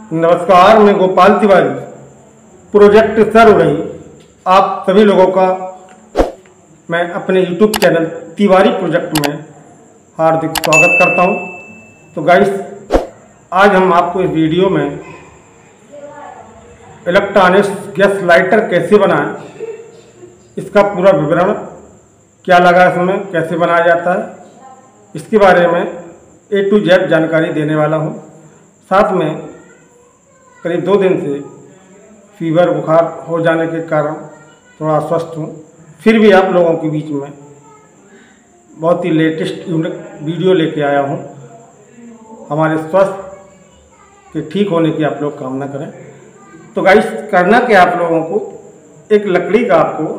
नमस्कार, मैं गोपाल तिवारी, प्रोजेक्ट सर्व रही आप सभी लोगों का मैं अपने YouTube चैनल तिवारी प्रोजेक्ट में हार्दिक स्वागत करता हूं। तो गाइस, आज हम आपको इस वीडियो में इलेक्ट्रॉनिक्स गैस लाइटर कैसे बनाएं, इसका पूरा विवरण क्या लगा इसमें, कैसे बनाया जाता है, इसके बारे में A to Z जानकारी देने वाला हूं। साथ में करीब 2 दिन से फीवर बुखार हो जाने के कारण थोड़ा अस्वस्थ हूँ, फिर भी आप लोगों के बीच में बहुत ही लेटेस्ट यूनिक वीडियो लेके आया हूँ। हमारे स्वास्थ्य के ठीक होने की आप लोग कामना करें। तो गाइस, करना क्या, आप लोगों को एक लकड़ी का आपको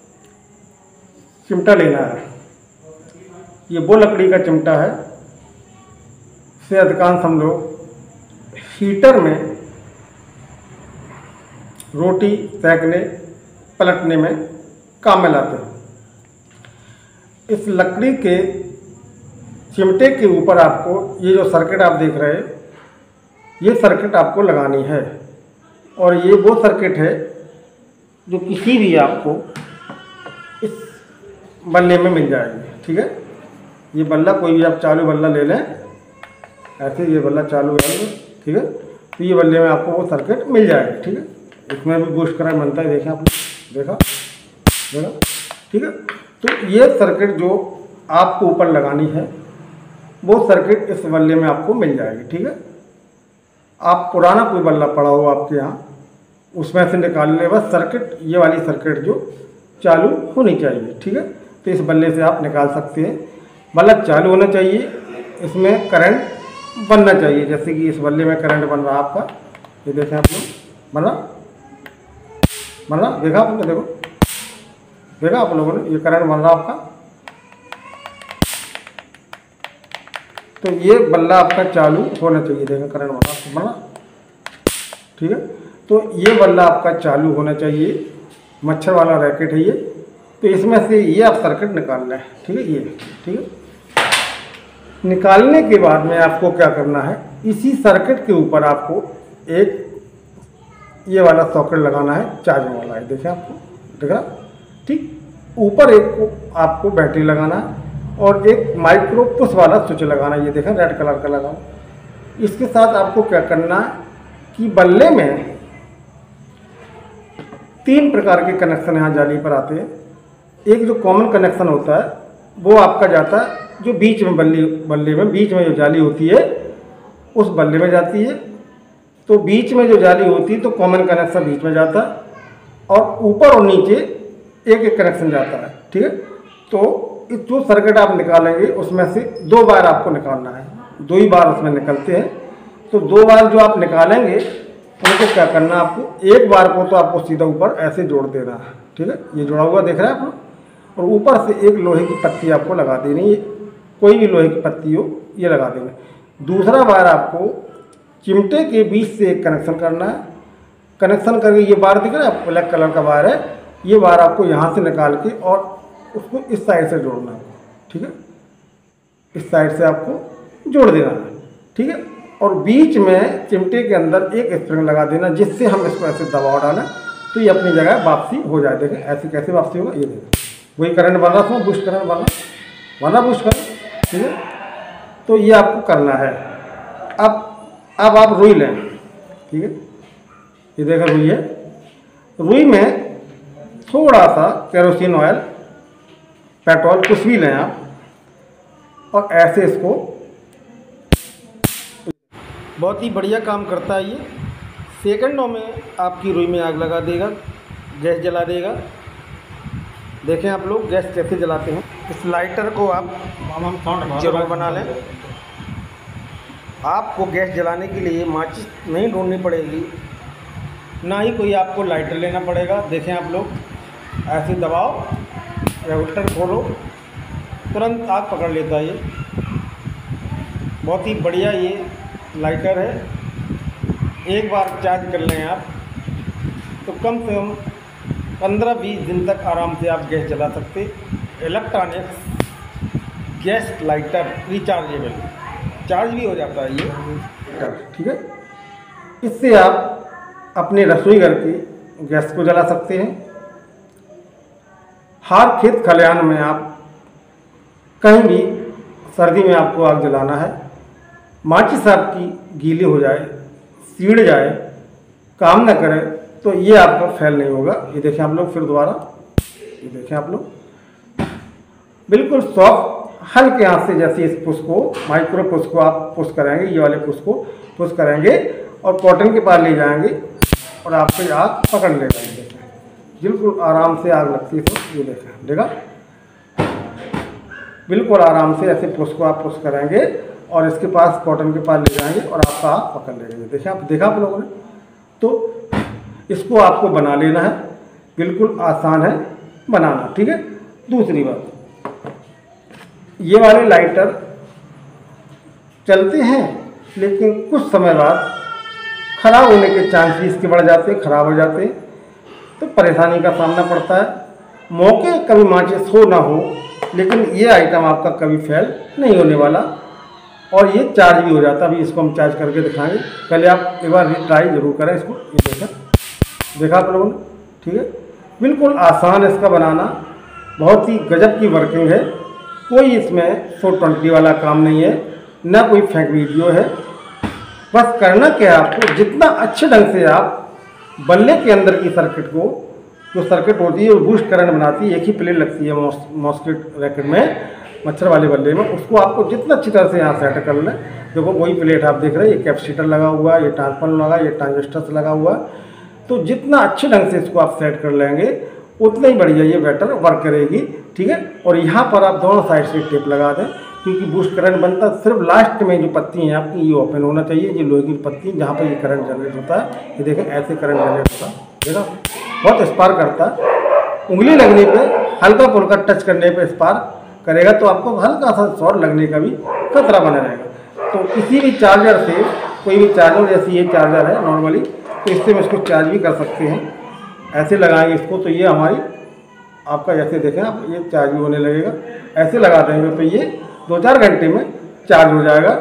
चिमटा लेना है। ये वो लकड़ी का चिमटा है, से अधिकांश हम लोग हीटर में रोटी सेकने पलटने में काम में लाते हैं। इस लकड़ी के चिमटे के ऊपर आपको ये जो सर्किट आप देख रहे हैं, ये सर्किट आपको लगानी है। और ये वो सर्किट है जो किसी भी आपको इस बल्ले में मिल जाएगी। ठीक है, ये बल्ला कोई भी आप चालू बल्ला ले लें, ऐसे ये बल्ला चालू है। ठीक है, तो ये बल्ले में आपको वो सर्किट मिल जाएगी। ठीक है, इसमें भी बूस्ट करंट बनता है, देखें आप, देखा। ठीक है, तो ये सर्किट जो आपको ऊपर लगानी है वो सर्किट इस बल्ले में आपको मिल जाएगी। ठीक है, आप पुराना कोई बल्ला पड़ा हो आपके यहाँ, उसमें से निकाल ले बस सर्किट, ये वाली सर्किट जो चालू होनी चाहिए। ठीक है, तो इस बल्ले से आप निकाल सकते हैं। बल्ला चालू होना चाहिए, इसमें करंट बनना चाहिए। जैसे कि इस बल्ले में करंट बन रहा है आपका, ये देखें आप लोग, बन रहा देखा आपने, देखा आप लोगों ने, ये करंट बन रहा आपका। तो ये बल्ला आपका चालू होना चाहिए, देखा करंट बन रहा। ठीक है, तो ये बल्ला आपका चालू होना चाहिए। मच्छर वाला रैकेट है ये। तो इसमें से ये आप सर्किट निकाल लें। ठीक है, ये ठीक है, निकालने के बाद में आपको क्या करना है, इसी सर्किट के ऊपर आपको एक ये वाला सॉकेट लगाना है, चार्जिंग वाला है, देखें आपको, देख रहा। ठीक, ऊपर एक को आपको बैटरी लगाना है और एक माइक्रो पुश वाला स्विच लगाना है, ये देखें रेड कलर का लगा। इसके साथ आपको क्या करना है कि बल्ले में 3 प्रकार के कनेक्शन यहाँ जाली पर आते हैं। एक जो कॉमन कनेक्शन होता है वो आपका जाता है जो बीच में बल्ले में बीच में जो जाली होती है उस बल्ले में जाती है। तो बीच में जो जाली होती है तो कॉमन कनेक्शन बीच में जाता है और ऊपर और नीचे एक एक कनेक्शन जाता है। ठीक है, तो जो सर्किट आप निकालेंगे उसमें से 2 बार आपको निकालना है, 2 ही बार उसमें निकलते हैं। तो 2 बार जो आप निकालेंगे उनको क्या करना है, आपको एक बार को तो आपको सीधा ऊपर ऐसे जोड़ देना है। ठीक है, ये जुड़ा हुआ देख रहे हैं आप, और ऊपर से एक लोहे की पत्ती आपको लगा देनी है, कोई भी लोहे की पत्ती हो ये लगा देना। दूसरा बार आपको चिमटे के बीच से एक कनेक्शन करना है। कनेक्शन करके ये बार दिख रहा है, ब्लैक कलर का बार है, ये बार आपको यहाँ से निकाल के और उसको इस साइड से जोड़ना है। ठीक है, इस साइड से आपको जोड़ देना है। ठीक है, और बीच में चिमटे के अंदर एक स्प्रिंग लगा देना, जिससे हम इसको ऐसे दबाव डालें तो ये अपनी जगह वापसी हो जाए। देखें ऐसे कैसे वापसी होगा, ये देखें वही करंट बन रहा था, बूस्ट करंट बना बूस्ट करंट। ठीक है, तो ये आपको करना है। अब आप रुई लें। ठीक है, ये देखा रुई है, रुई में थोड़ा सा केरोसिन ऑयल, पेट्रोल, कुछ भी लें आप, और ऐसे इसको, बहुत ही बढ़िया काम करता है ये। सेकंडों में आपकी रुई में आग लगा देगा, गैस जला देगा। देखें आप लोग गैस कैसे जलाते हैं। इस लाइटर को आप जरूर बना लें। आपको गैस जलाने के लिए माचिस नहीं ढूंढनी पड़ेगी, ना ही कोई आपको लाइटर लेना पड़ेगा। देखें आप लोग, ऐसे दबाओ, रेगुलेटर खोलो, तुरंत आग पकड़ लेता है ये। बहुत ही बढ़िया ये लाइटर है। एक बार चार्ज कर लें आप तो कम से कम 15-20 दिन तक आराम से आप गैस जला सकते। Electronics gas lighter rechargeable, charge भी हो जाता है ये। ठीक है, इससे आप अपने रसोई घर की गैस को जला सकते हैं। हर खेत खलिहान में आप कहीं भी सर्दी में आपको आग जलाना है, माचिस आपकी गीली हो जाए, सीड़ जाए, काम ना करे, तो ये आपका फेल नहीं होगा। ये देखें आप लोग, फिर दोबारा ये देखें आप लोग, बिल्कुल सॉफ्ट हल्के हाथ से जैसे इस पुश को, माइक्रो पुश को आप पुश करेंगे, ये वाले पुश को पुश करेंगे और कॉटन के पास ले जाएंगे और आपको आग पकड़ लेगा। ये देखें बिल्कुल आराम से आग लगती है। तो ये देखें देखा, बिल्कुल आराम से ऐसे पुश को आप पुश करेंगे और इसके पास कॉटन के पास ले जाएंगे और आपका आग पकड़ लेंगे। देखिए आप, देखा आप लोगों ने। तो इसको आपको बना लेना है, बिल्कुल आसान है बनाना, ठीक है। दूसरी बात, ये वाले लाइटर चलते हैं लेकिन कुछ समय बाद खराब होने के चांस भी इसके बढ़ जाते हैं, खराब हो जाते हैं, तो परेशानी का सामना पड़ता है। मौके कभी माचिस हो ना हो, लेकिन ये आइटम आपका कभी फेल नहीं होने वाला और ये चार्ज भी हो जाता है। अभी इसको हम चार्ज करके दिखाएंगे, पहले आप एक बार ट्राई जरूर करें इसको। ये देखा आप लोगों ने, ठीक है। बिल्कुल आसान है इसका बनाना, बहुत ही गजब की वर्किंग है। कोई इसमें 120 वाला काम नहीं है, ना कोई फेक वीडियो है। बस करना क्या है आपको, जितना अच्छे ढंग से आप बल्ले के अंदर की सर्किट को, जो सर्किट होती है वो बूस्ट करंट बनाती है, एक ही प्लेट लगती है मॉस्किट रैकेट में, मच्छर वाले बल्ले में, उसको आपको जितना अच्छी तरह से यहाँ सेट कर लें। देखो वही प्लेट आप देख रहे हैं, ये कैपेसिटर लगा हुआ है, ये ट्रांसफार्मर लगा, ये ट्रांजिस्टर लगा हुआ है। तो जितना अच्छे ढंग से इसको आप सेट कर लेंगे उतना ही बढ़िया ये बैटर वर्क करेगी, ठीक है। और यहाँ पर आप दोनों साइड से टेप लगा दें, क्योंकि बूस्ट करंट बनता है सिर्फ लास्ट में। जो पत्ती हैं आपकी ये ओपन होना चाहिए, ये लोहे की पत्ती जहाँ पर ये करंट जनरेट होता है, ये देखें ऐसे करंट जनरेट होता है, देखा बहुत स्पार्क करता है। उंगली लगने पे हल्का फुल्का टच करने पे स्पार्क करेगा, तो आपको हल्का सा शॉर्ट लगने का भी खतरा बना रहेगा। तो किसी भी चार्जर से, कोई भी चार्जर, जैसे ये चार्जर है नॉर्मली, तो इससे हम इसको चार्ज भी कर सकते हैं। ऐसे लगाएंगे इसको तो ये हमारी आपका, जैसे देखें आप, ये चार्ज भी होने लगेगा। ऐसे लगा देंगे तो ये 2-4 घंटे में चार्ज हो जाएगा।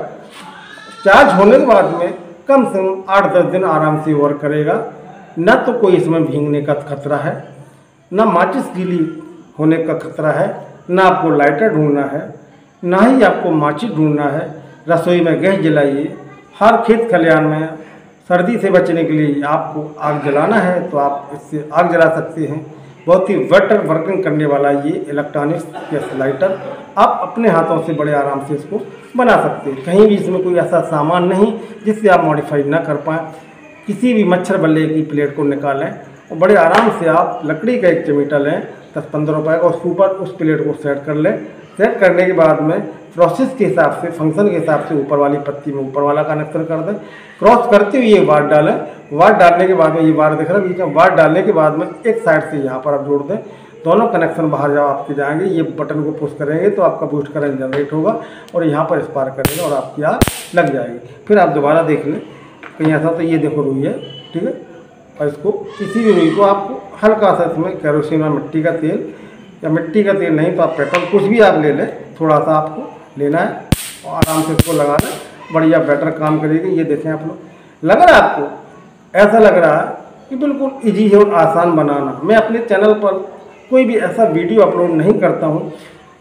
चार्ज होने के बाद में कम से कम 8-10 दिन आराम से वर्क करेगा। ना तो कोई इसमें भीगने का खतरा है, ना माचिस गीली होने का खतरा है, ना आपको लाइटर ढूंढना है, ना ही आपको माचिस ढूंढना है। रसोई में गैस जलाइए, हर खेत खलिहान में सर्दी से बचने के लिए आपको आग जलाना है तो आप इससे आग जला सकते हैं। बहुत ही बेटर वर्किंग करने वाला ये इलेक्ट्रॉनिक्स गैस लाइटर, आप अपने हाथों से बड़े आराम से इसको बना सकते हैं। कहीं भी इसमें कोई ऐसा सामान नहीं जिससे आप मॉडिफाई ना कर पाएँ। किसी भी मच्छर बल्ले की प्लेट को निकालें और बड़े आराम से आप लकड़ी का एक चिमटा लें 10-15 रुपये का, उसके ऊपर उस प्लेट को सेट कर लें। सेट करने के बाद में प्रोसेस के हिसाब से, फंक्शन के हिसाब से ऊपर वाली पत्ती में ऊपर वाला कनेक्शन कर दें। क्रॉस करते हुए ये वार डालें, वार डालने के बाद में ये वार दिख रहा है बीच में, वार डालने के बाद में एक साइड से यहाँ पर आप जोड़ दें, दोनों कनेक्शन बाहर जाओ आपके जाएंगे। ये बटन को पुश करेंगे तो आपका बूस्ट करंट जनरेट होगा और यहाँ पर स्पार्क करेगा और आपकी आग लग जाएगी। फिर आप दोबारा देख लें कहीं ऐसा, तो ये देखो रुई है, ठीक है। और इसको, किसी भी रुई को आपको हल्का सा इसमें केरोसिन या मिट्टी का तेल, या मिट्टी का तेल नहीं तो आप पेट्रोल, कुछ भी आप ले लें, थोड़ा सा आपको लेना है और आराम से इसको लगा लें, बढ़िया बेटर काम करेगी। ये देखें आप लोग, लग रहा है आपको, ऐसा लग रहा है कि बिल्कुल ईजी है और आसान बनाना। मैं अपने चैनल पर कोई भी ऐसा वीडियो अपलोड नहीं करता हूँ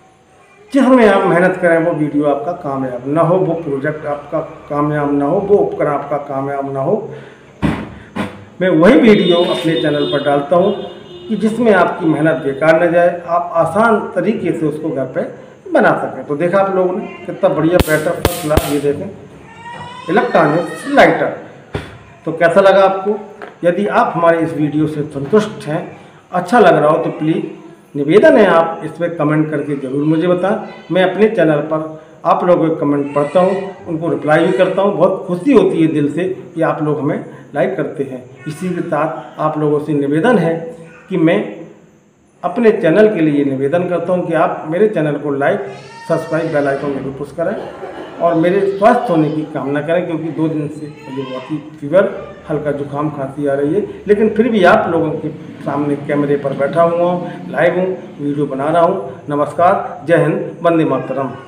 जिसमें आप मेहनत करें वो वीडियो आपका कामयाब ना हो, वो प्रोजेक्ट आपका कामयाब ना हो, वो उपकरण आपका कामयाब ना हो। मैं वही वीडियो अपने चैनल पर डालता हूँ कि जिसमें आपकी मेहनत बेकार न जाए, आप आसान तरीके से उसको घर पे बना सकें। तो देखा आप लोगों ने कितना बढ़िया बैटर फर्स्ट क्लास, ये देखें इलेक्ट्रॉनिक्स लाइटर। तो कैसा लगा आपको? यदि आप हमारे इस वीडियो से संतुष्ट हैं, अच्छा लग रहा हो, तो प्लीज़ निवेदन है आप इस पर कमेंट करके ज़रूर मुझे बताएं। मैं अपने चैनल पर आप लोगों के कमेंट पढ़ता हूँ, उनको रिप्लाई भी करता हूँ। बहुत खुशी होती है दिल से कि आप लोग हमें लाइक करते हैं। इसी के साथ आप लोगों से निवेदन है कि मैं अपने चैनल के लिए निवेदन करता हूं कि आप मेरे चैनल को लाइक, सब्सक्राइब, बेल आइकन जरूर पुश करें और मेरे स्वस्थ होने की कामना करें, क्योंकि 2 दिन से मुझे बहुत ही फीवर, हल्का जुकाम, खांसी आ रही है। लेकिन फिर भी आप लोगों के सामने कैमरे पर बैठा हुआ हूँ, लाइव हूँ, वीडियो बना रहा हूँ। नमस्कार, जय हिंद, वंदे मातरम।